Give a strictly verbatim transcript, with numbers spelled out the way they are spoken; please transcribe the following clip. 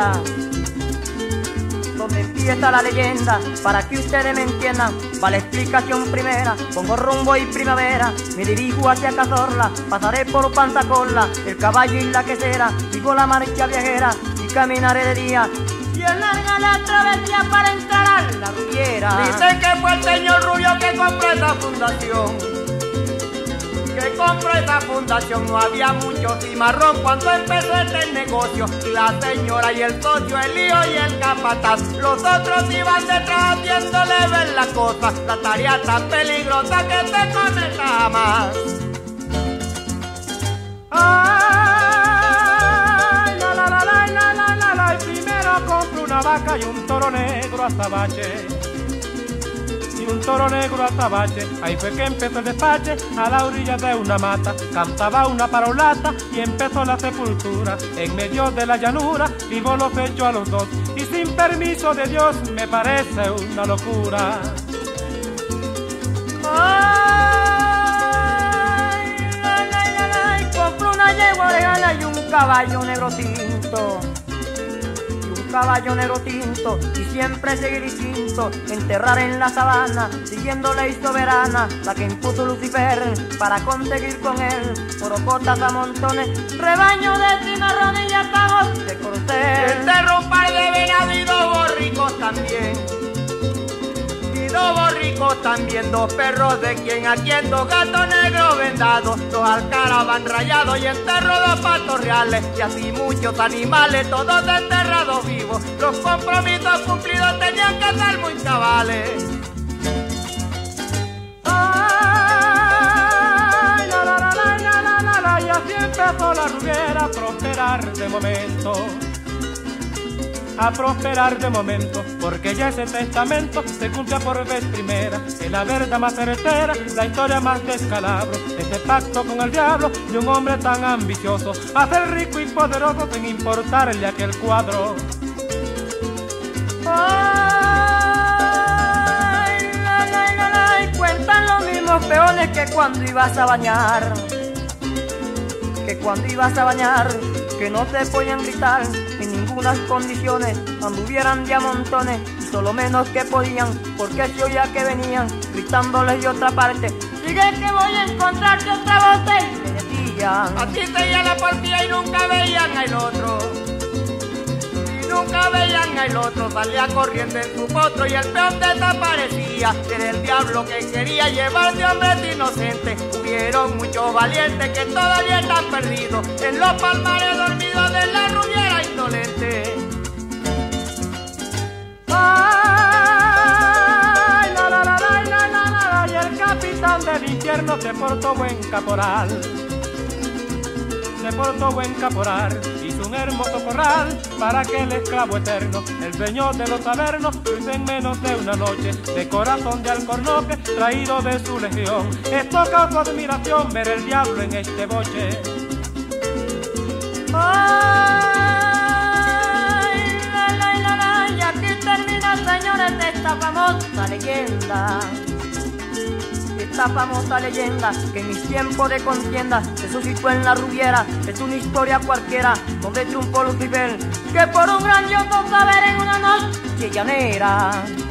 leyenda, donde empieza la leyenda, para que ustedes me entiendan, va la explicación primera. Pongo rumbo y primavera, me dirijo hacia Cazorla, pasaré por Panzacola, el caballo y la quesera, sigo la marcha viajera y caminaré de día. Y es larga la travesía para entrar a la Rubiera. Dicen que fue el señor Rubio que compró esa fundación, que compró esa fundación. No había mucho cimarrón cuando empezó este negocio. La señora y el socio, el hijo y el capataz, los otros iban detrás haciéndole ver la cosa. La tarea tan peligrosa que te conecta jamás. Ay, la la la la la la la la. Primero compró una vaca y un toro negro azabache, y un toro negro azabache. Ahí fue que empezó el despache, a la orilla de una mata cantaba una parolata y empezó la sepultura. En medio de la llanura vivo los echó a los dos, y sin permiso de Dios me parece una locura. Ay, la, la, la, la, y compró una yegua de gana y un caballo negro tinto, caballo negro tinto, y siempre seguir instinto, enterrar en la sabana, siguiendo ley soberana, la que impuso Lucifer para conseguir con él orocotas a montones, rebaño de cimarrones y atajos de cortés. Enterró un par de venados y dos borricos también, y dos borricos también, dos perros de quien a quien, dos gatos negros vendados, dos alcaraván rayados y enterró dos patos reales, y así muchos animales, todos enterrados vivos. Los compromisos cumplidos tenían que ser muy cabales. Ay, la la la la la la la la. Y así empezó la Rubiera a prosperar de momento, a prosperar de momento, porque ya ese testamento se cumple por vez primera. Es la verdad más certera, la historia más descalabro, ese pacto con el diablo de un hombre tan ambicioso, a ser rico y poderoso sin importarle aquel cuadro. Ay, la, la, la, la, y cuentan los mismos peones que cuando ibas a bañar, que cuando ibas a bañar, que no te podían gritar en ninguna condiciones, anduvieran de a montones, y solo menos que podían, porque se oía que venían gritándoles de otra parte: sigue que voy a encontrarte otra botella. Y le decían: a ti te iba la partida y nunca veían al otro, y nunca veían al otro, salía corriendo en su potro y el peón desaparecía. Era el diablo que quería llevar de hombres inocentes. Hubieron muchos valientes que todavía están perdidos en los palmares dormidos de la Rubiera indolente. Ay, la la la la la la la. Y el capitán del infierno se portó buen caporal, se portó buen caporal, hizo un hermoso corral para que el esclavo eterno, el señor de los tabernos, cruce en menos de una noche, de corazón de alcornoque, traído de su legión. Esto causó admiración, ver el diablo en este boche. ay, la, la, la, la, y aquí termina, señores, esta famosa leyenda, esta famosa leyenda que en mis tiempos de contienda se suscitó en la Rubiera. Es una historia cualquiera donde triunfó Lucifer, que por un grandioso saber en una noche llanera